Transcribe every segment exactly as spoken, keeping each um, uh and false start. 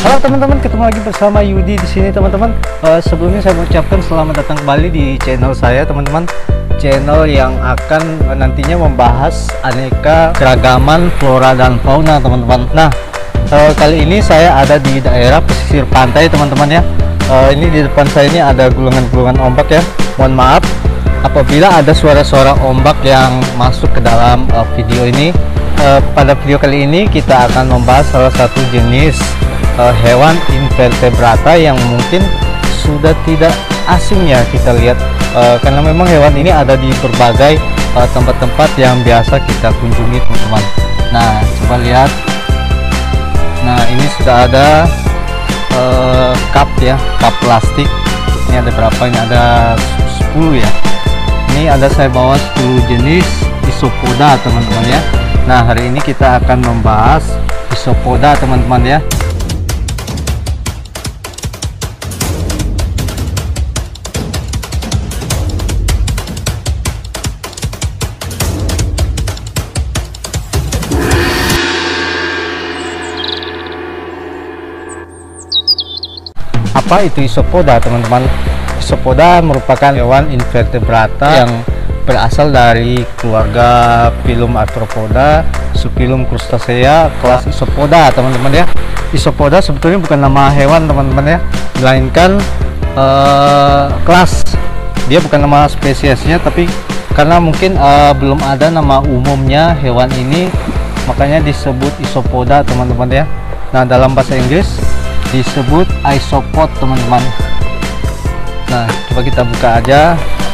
Halo teman-teman, ketemu lagi bersama Yudi di sini teman-teman. Uh, sebelumnya saya mengucapkan selamat datang kembali di channel saya teman-teman. Channel yang akan uh, nantinya membahas aneka keragaman flora dan fauna teman-teman. Nah, uh, kali ini saya ada di daerah pesisir pantai teman-teman ya. Uh, ini di depan saya ini ada gulungan-gulungan ombak ya. Mohon maaf apabila ada suara-suara ombak yang masuk ke dalam uh, video ini. Uh, pada video kali ini kita akan membahas salah satu jenis uh, hewan invertebrata yang mungkin sudah tidak asing ya kita lihat, uh, karena memang hewan ini ada di berbagai tempat-tempat uh, yang biasa kita kunjungi teman-teman. Nah, coba lihat. Nah, ini sudah ada uh, cup ya, cup plastik. Ini ada berapa? Ini ada sepuluh ya. Ini ada saya bawa sepuluh jenis isopoda teman-teman ya. Nah, hari ini kita akan membahas isopoda teman-teman ya. Apa itu isopoda teman-teman? Isopoda merupakan hewan invertebrata yang berasal dari keluarga Phylum Arthropoda, subfilum Crustacea, kelas isopoda teman-teman ya. Isopoda sebetulnya bukan nama hewan teman-teman ya, melainkan uh, kelas. Dia bukan nama spesiesnya, tapi karena mungkin uh, belum ada nama umumnya hewan ini, makanya disebut isopoda teman-teman ya. Nah, dalam bahasa Inggris disebut isopod teman-teman. Nah, coba kita buka aja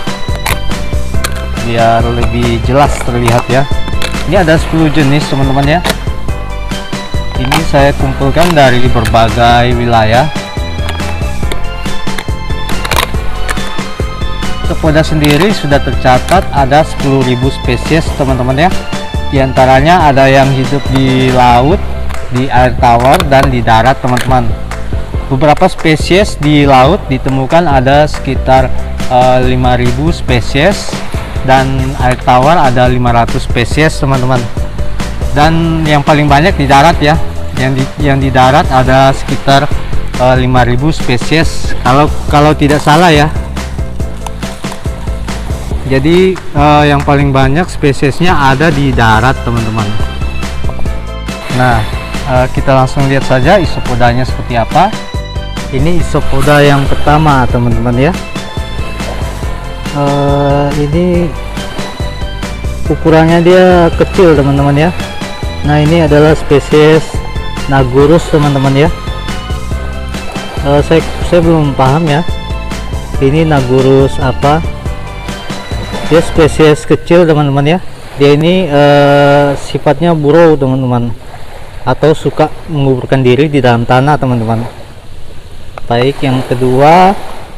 biar lebih jelas terlihat ya. Ini ada sepuluh jenis teman-teman ya. Ini saya kumpulkan dari berbagai wilayah. Isopoda sendiri sudah tercatat ada sepuluh ribu spesies teman-teman ya. Di antaranya ada yang hidup di laut, di air tawar, dan di darat teman-teman. Beberapa spesies di laut ditemukan ada sekitar uh, lima ribu spesies, dan air tawar ada lima ratus spesies teman-teman. Dan yang paling banyak di darat ya, yang di yang di darat ada sekitar uh, lima ribu spesies kalau kalau tidak salah ya. Jadi uh, yang paling banyak spesiesnya ada di darat teman-teman. Nah, uh, kita langsung lihat saja isopodanya seperti apa. Ini isopoda yang pertama teman-teman ya. Uh, ini ukurannya dia kecil teman-teman ya. Nah, ini adalah spesies Nagurus teman-teman ya. Uh, saya saya belum paham ya, ini Nagurus apa. Dia spesies kecil teman-teman ya. Dia ini uh, sifatnya burrow teman-teman, atau suka menguburkan diri di dalam tanah teman-teman. Baik, yang kedua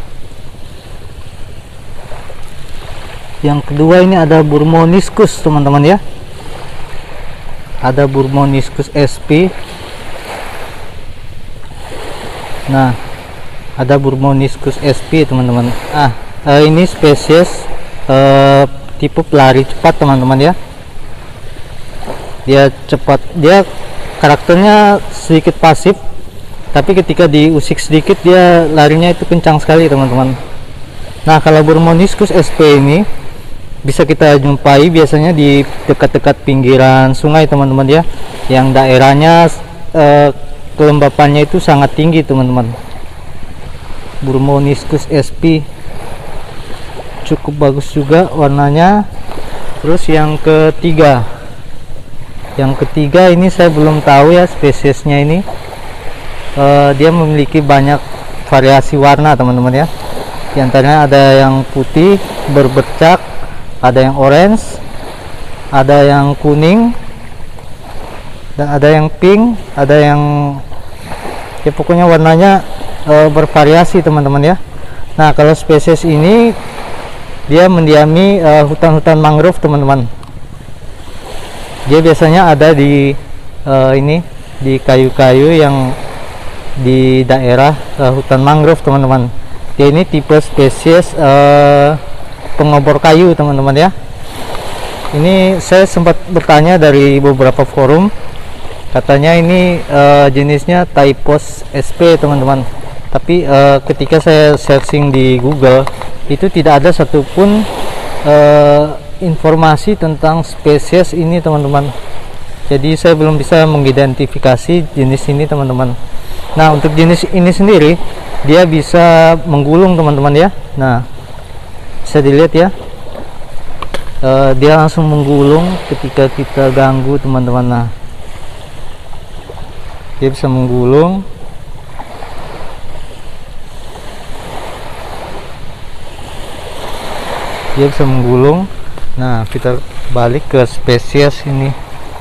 yang kedua ini ada Burmoniscus teman-teman ya. Ada Burmoniscus sp. Nah, ada Burmoniscus sp teman-teman. Ah, eh, ini spesies eh, tipe pelari cepat teman-teman ya. Dia cepat, dia karakternya sedikit pasif, tapi ketika diusik sedikit dia larinya itu kencang sekali teman-teman. Nah, kalau Burmoniscus sp ini bisa kita jumpai biasanya di dekat-dekat pinggiran sungai teman-teman ya, yang daerahnya eh, kelembapannya itu sangat tinggi teman-teman. Burmoniscus sp cukup bagus juga warnanya. Terus yang ketiga yang ketiga ini saya belum tahu ya spesiesnya ini. Uh, dia memiliki banyak variasi warna teman-teman ya. Di antaranya ada yang putih berbercak, ada yang orange, ada yang kuning, dan ada yang pink, ada yang ya pokoknya warnanya uh, bervariasi teman-teman ya. Nah, kalau spesies ini dia mendiami hutan-hutan uh, mangrove teman-teman. Dia biasanya ada di uh, ini di kayu-kayu yang di daerah uh, hutan mangrove teman-teman. Dia ini tipe spesies uh, pengobor kayu teman-teman ya. Ini saya sempat bertanya dari beberapa forum, Katanya ini uh, jenisnya Typhos S P teman-teman, tapi uh, ketika saya searching di Google itu tidak ada satupun uh, informasi tentang spesies ini teman-teman. Jadi saya belum bisa mengidentifikasi jenis ini teman-teman. Nah, untuk jenis ini sendiri dia bisa menggulung teman-teman ya. Nah, bisa dilihat ya, uh, dia langsung menggulung ketika kita ganggu teman-teman. Nah, dia bisa menggulung. Dia bisa menggulung. Nah, kita balik ke spesies ini.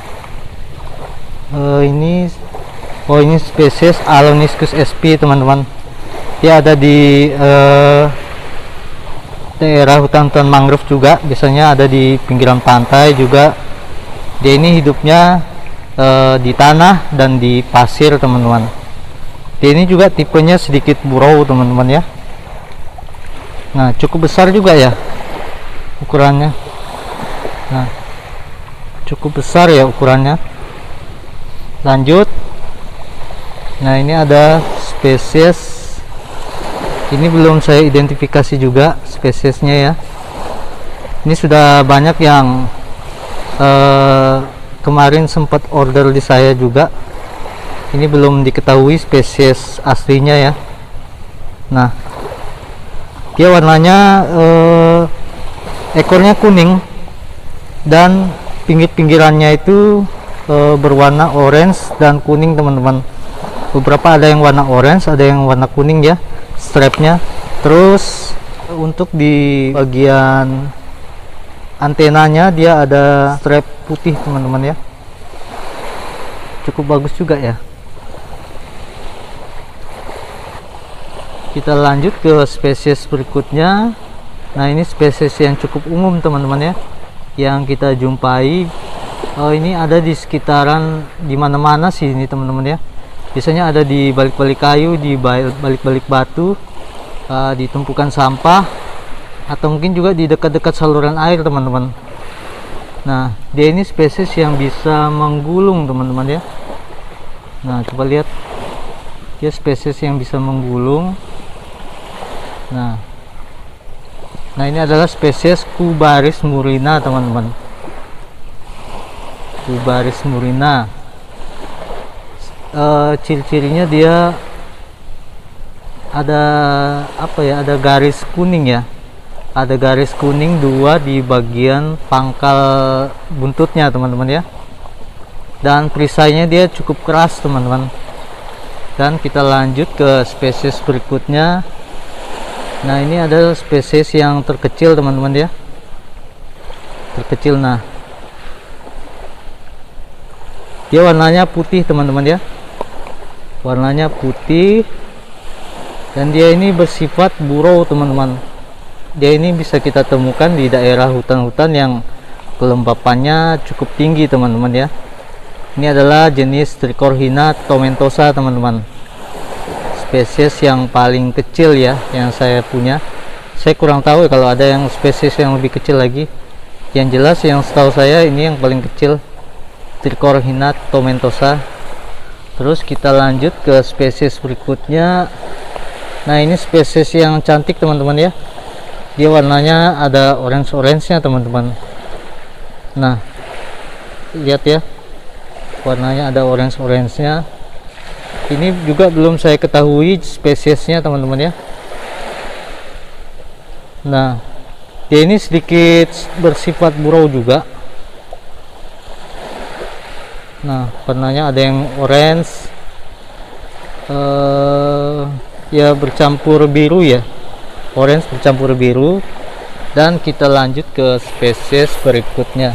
Uh, ini oh ini spesies Aloniscus S P teman-teman. Dia ada di uh, daerah hutan-hutan mangrove juga, biasanya ada di pinggiran pantai juga. Dia ini hidupnya Uh, di tanah dan di pasir teman-teman. Dia ini juga tipenya sedikit burrow teman-teman ya. Nah, cukup besar juga ya ukurannya. Nah, cukup besar ya ukurannya. Lanjut. Nah, ini ada spesies, ini belum saya identifikasi juga spesiesnya ya. Ini sudah banyak yang uh, kemarin sempat order di saya juga. Ini belum diketahui spesies aslinya ya. Nah, dia warnanya eh, ekornya kuning dan pinggir-pinggirannya itu eh, berwarna orange dan kuning teman-teman. Beberapa ada yang warna orange, ada yang warna kuning ya strapnya. Terus untuk di bagian antenanya dia ada strap putih teman-teman ya, cukup bagus juga ya. Kita lanjut ke spesies berikutnya. Nah, ini spesies yang cukup umum teman-teman ya, yang kita jumpai. Oh, ini ada di sekitaran di mana-mana sih ini teman-teman ya. Biasanya ada di balik-balik kayu, di balik-balik batu, uh, di tumpukan sampah, atau mungkin juga di dekat-dekat saluran air teman-teman. Nah, dia ini spesies yang bisa menggulung teman-teman ya. Nah, coba lihat, dia spesies yang bisa menggulung. Nah, nah ini adalah spesies Cubaris murina teman-teman. Cubaris murina, uh, ciri-cirinya dia ada apa ya, ada garis kuning ya, ada garis kuning dua di bagian pangkal buntutnya teman-teman ya. Dan perisainya dia cukup keras teman-teman. Dan kita lanjut ke spesies berikutnya. Nah, ini ada spesies yang terkecil teman-teman ya, terkecil. Nah, dia warnanya putih teman-teman ya, warnanya putih, dan dia ini bersifat burrow teman-teman. Dia ini bisa kita temukan di daerah hutan-hutan yang kelembapannya cukup tinggi teman-teman ya. Ini adalah jenis Trichorhina tomentosa teman-teman, spesies yang paling kecil ya yang saya punya. Saya kurang tahu ya kalau ada yang spesies yang lebih kecil lagi. Yang jelas yang setahu saya ini yang paling kecil, Trichorhina tomentosa. Terus kita lanjut ke spesies berikutnya. Nah, ini spesies yang cantik teman-teman ya. Dia warnanya ada orange-orange nya teman-teman. Nah, lihat ya, warnanya ada orange-orange nya. Ini juga belum saya ketahui spesiesnya teman-teman ya. Nah, dia ini sedikit bersifat burrow juga. Nah, warnanya ada yang orange, uh, ya bercampur biru ya, orange bercampur biru. Dan kita lanjut ke spesies berikutnya.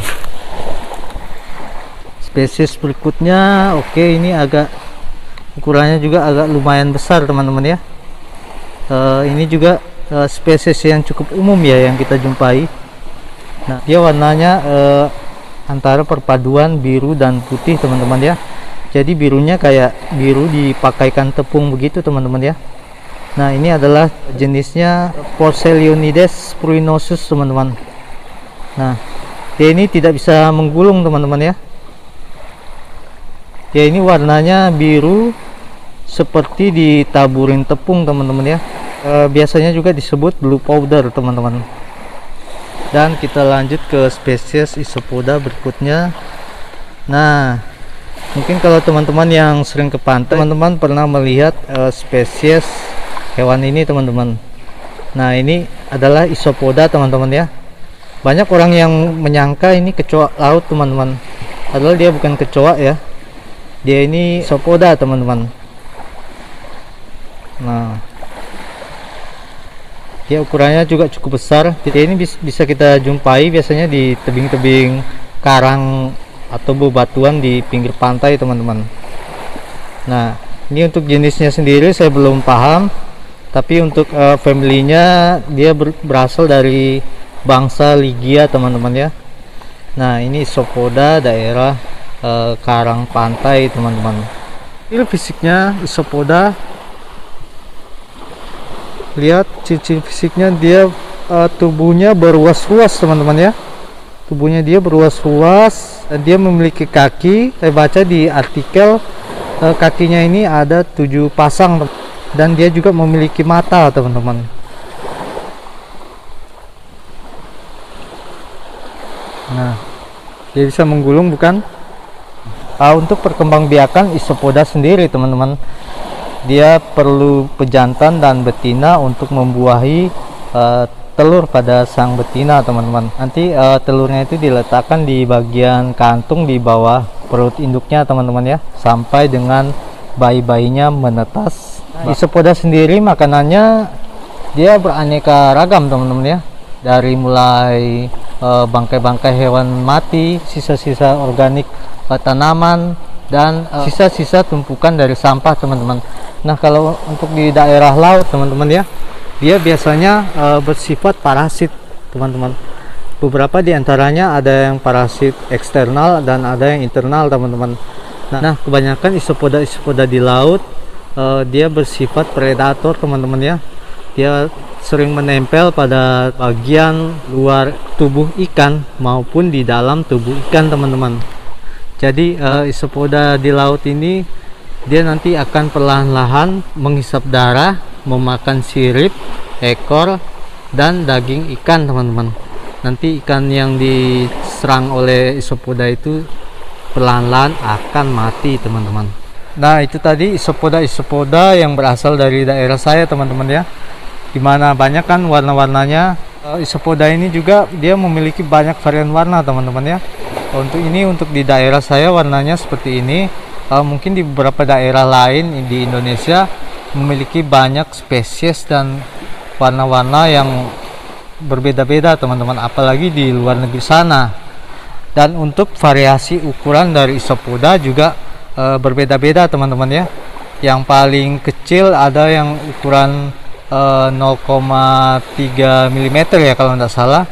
Spesies berikutnya, oke, ini agak ukurannya juga agak lumayan besar teman-teman ya. Uh, ini juga uh, spesies yang cukup umum ya yang kita jumpai. Nah, dia warnanya uh, antara perpaduan biru dan putih teman-teman ya. Jadi birunya kayak biru dipakaikan tepung begitu teman-teman ya. Nah, ini adalah jenisnya Porcelionides pruinosus teman-teman. Nah, dia ini tidak bisa menggulung teman-teman ya. Ya, ini warnanya biru seperti ditaburin tepung teman-teman ya. E, biasanya juga disebut blue powder teman-teman. Dan kita lanjut ke spesies Isopoda berikutnya. Nah, mungkin kalau teman-teman yang sering ke pantai, teman-teman pernah melihat e, spesies hewan ini teman-teman. Nah, ini adalah Isopoda teman-teman ya. Banyak orang yang menyangka ini kecoa laut teman-teman, padahal dia bukan kecoa ya, dia ini Isopoda teman-teman. Nah, dia ukurannya juga cukup besar. Jadi ini bisa kita jumpai biasanya di tebing-tebing karang atau bebatuan di pinggir pantai teman-teman. Nah, ini untuk jenisnya sendiri saya belum paham, tapi untuk uh, family-nya dia ber berasal dari bangsa Ligia teman-teman ya. Nah, ini Isopoda daerah uh, karang pantai teman-teman. Ini fisiknya Isopoda. Lihat ciri-ciri fisiknya, dia uh, tubuhnya beruas-ruas teman-teman ya. Tubuhnya dia beruas-ruas dan dia memiliki kaki. Saya baca di artikel uh, kakinya ini ada tujuh pasang dan dia juga memiliki mata teman-teman. Nah, dia bisa menggulung bukan? Uh, untuk perkembangbiakan Isopoda sendiri teman-teman, dia perlu pejantan dan betina untuk membuahi uh, telur pada sang betina teman-teman. Nanti uh, telurnya itu diletakkan di bagian kantung di bawah perut induknya teman-teman ya, sampai dengan bayi-bayinya menetas. Nah, Isopoda sendiri makanannya dia beraneka ragam teman-teman ya, dari mulai bangkai-bangkai uh, hewan mati, sisa-sisa organik uh, tanaman, dan sisa-sisa uh, tumpukan dari sampah teman-teman. Nah, kalau untuk di daerah laut teman-teman ya, dia biasanya uh, bersifat parasit teman-teman. Beberapa diantaranya ada yang parasit eksternal dan ada yang internal teman-teman. Nah, nah kebanyakan Isopoda Isopoda di laut uh, dia bersifat predator teman-teman ya. Dia sering menempel pada bagian luar tubuh ikan maupun di dalam tubuh ikan teman-teman. Jadi uh, Isopoda di laut ini dia nanti akan perlahan-lahan menghisap darah, memakan sirip, ekor, dan daging ikan teman-teman. Nanti ikan yang diserang oleh Isopoda itu perlahan-lahan akan mati teman-teman. Nah, itu tadi Isopoda-Isopoda yang berasal dari daerah saya teman-teman ya, dimana banyak kan warna-warnanya. Isopoda ini juga dia memiliki banyak varian warna teman-teman ya. Untuk ini, untuk di daerah saya warnanya seperti ini. Uh, mungkin di beberapa daerah lain di Indonesia memiliki banyak spesies dan warna-warna yang berbeda-beda teman-teman, apalagi di luar negeri sana. Dan untuk variasi ukuran dari Isopoda juga uh, berbeda-beda teman-teman ya. Yang paling kecil ada yang ukuran uh, nol koma tiga milimeter ya kalau tidak salah,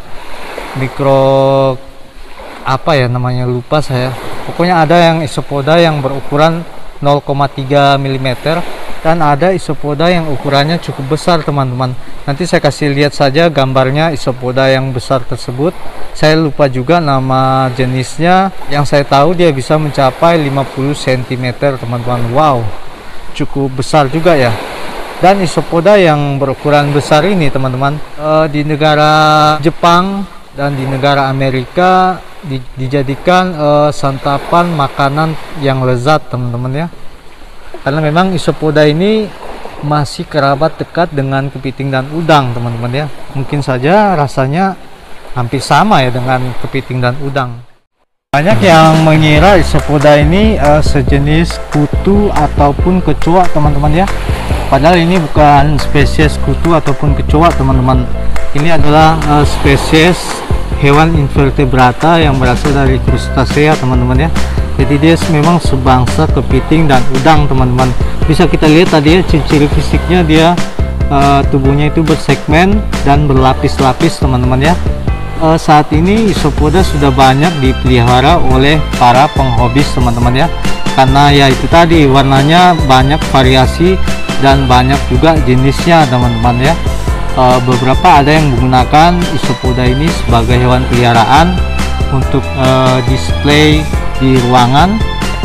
mikro apa ya namanya, lupa saya. Pokoknya ada yang Isopoda yang berukuran nol koma tiga milimeter dan ada Isopoda yang ukurannya cukup besar teman-teman. Nanti saya kasih lihat saja gambarnya Isopoda yang besar tersebut. Saya lupa juga nama jenisnya. Yang saya tahu dia bisa mencapai lima puluh sentimeter teman-teman. Wow, cukup besar juga ya. Dan Isopoda yang berukuran besar ini teman-teman, uh, di negara Jepang dan di negara Amerika di, dijadikan uh, santapan makanan yang lezat teman-teman ya. Karena memang Isopoda ini masih kerabat dekat dengan kepiting dan udang teman-teman ya. Mungkin saja rasanya hampir sama ya dengan kepiting dan udang. Banyak yang mengira Isopoda ini uh, sejenis kutu ataupun kecoa teman-teman ya. Padahal ini bukan spesies kutu ataupun kecoa teman-teman. Ini adalah uh, spesies hewan invertebrata yang berasal dari krustasea teman-teman ya. Jadi dia memang sebangsa kepiting dan udang teman-teman. Bisa kita lihat tadi ya ciri-ciri fisiknya, dia uh, tubuhnya itu bersegmen dan berlapis-lapis teman-teman ya. Uh, saat ini Isopoda sudah banyak dipelihara oleh para penghobis teman-teman ya. Karena ya itu tadi warnanya banyak variasi dan banyak juga jenisnya teman-teman ya. Uh, beberapa ada yang menggunakan Isopoda ini sebagai hewan peliharaan untuk uh, display di ruangan,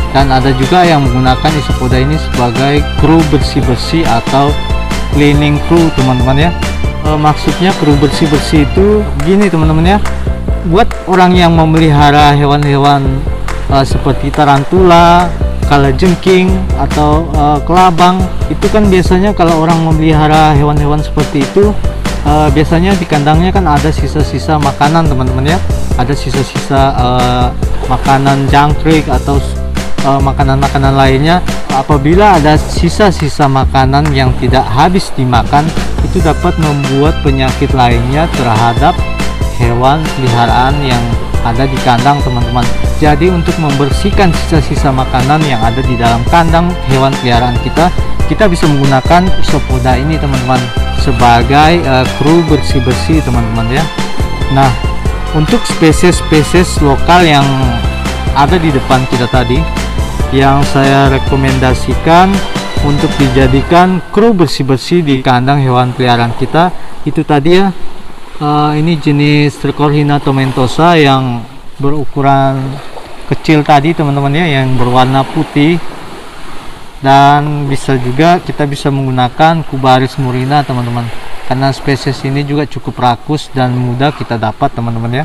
Dan ada juga yang menggunakan isopoda ini sebagai kru bersih-bersih atau cleaning crew teman-teman ya. E, maksudnya kru bersih-bersih itu gini teman-teman ya, buat orang yang memelihara hewan-hewan e, seperti tarantula, kalajengking atau e, kelabang, itu kan biasanya kalau orang memelihara hewan-hewan seperti itu e, biasanya di kandangnya kan ada sisa-sisa makanan teman-teman ya, ada sisa-sisa e, makanan jangkrik atau makanan-makanan uh, lainnya. Apabila ada sisa-sisa makanan yang tidak habis dimakan, itu dapat membuat penyakit lainnya terhadap hewan peliharaan yang ada di kandang teman-teman. Jadi untuk membersihkan sisa-sisa makanan yang ada di dalam kandang hewan peliharaan kita, kita bisa menggunakan isopoda ini teman-teman sebagai uh, kru bersih-bersih teman-teman ya. Nah, untuk spesies-spesies lokal yang ada di depan kita tadi, yang saya rekomendasikan untuk dijadikan kru bersih-bersih di kandang hewan peliharaan kita, itu tadi ya, uh, ini jenis Trichorhina tomentosa yang berukuran kecil tadi teman-teman ya, yang berwarna putih. Dan bisa juga kita bisa menggunakan Cubaris murina teman-teman, karena spesies ini juga cukup rakus dan mudah kita dapat teman-teman ya.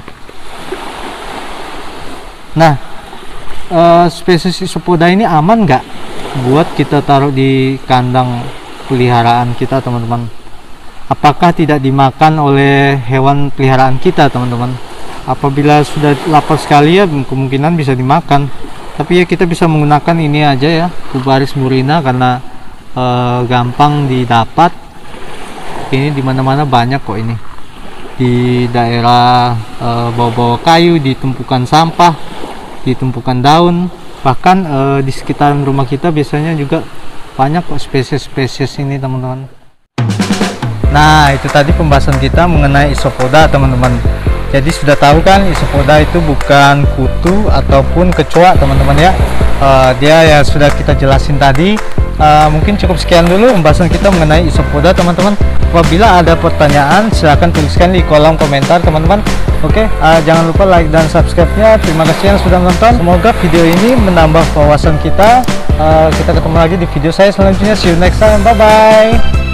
Nah, Uh, spesies isopoda ini aman nggak buat kita taruh di kandang peliharaan kita teman-teman? Apakah tidak dimakan oleh hewan peliharaan kita teman-teman? Apabila sudah lapar sekali ya kemungkinan bisa dimakan, tapi ya kita bisa menggunakan ini aja ya, Cubaris murina, karena uh, gampang didapat. Ini dimana-mana banyak kok ini, di daerah uh, bawah-bawah kayu, di tumpukan sampah, di tumpukan daun, bahkan e, di sekitaran rumah kita biasanya juga banyak kok spesies-spesies ini teman-teman. Nah, itu tadi pembahasan kita mengenai isopoda teman-teman. Jadi sudah tahu kan isopoda itu bukan kutu ataupun kecoa teman-teman ya. E, dia ya sudah kita jelasin tadi. E, mungkin cukup sekian dulu pembahasan kita mengenai isopoda teman-teman. Apabila ada pertanyaan silahkan tuliskan di kolom komentar teman-teman. Oke, uh, jangan lupa like dan subscribe-nya. Terima kasih yang sudah menonton. Semoga video ini menambah wawasan kita. Uh, kita ketemu lagi di video saya selanjutnya. See you next time. Bye bye.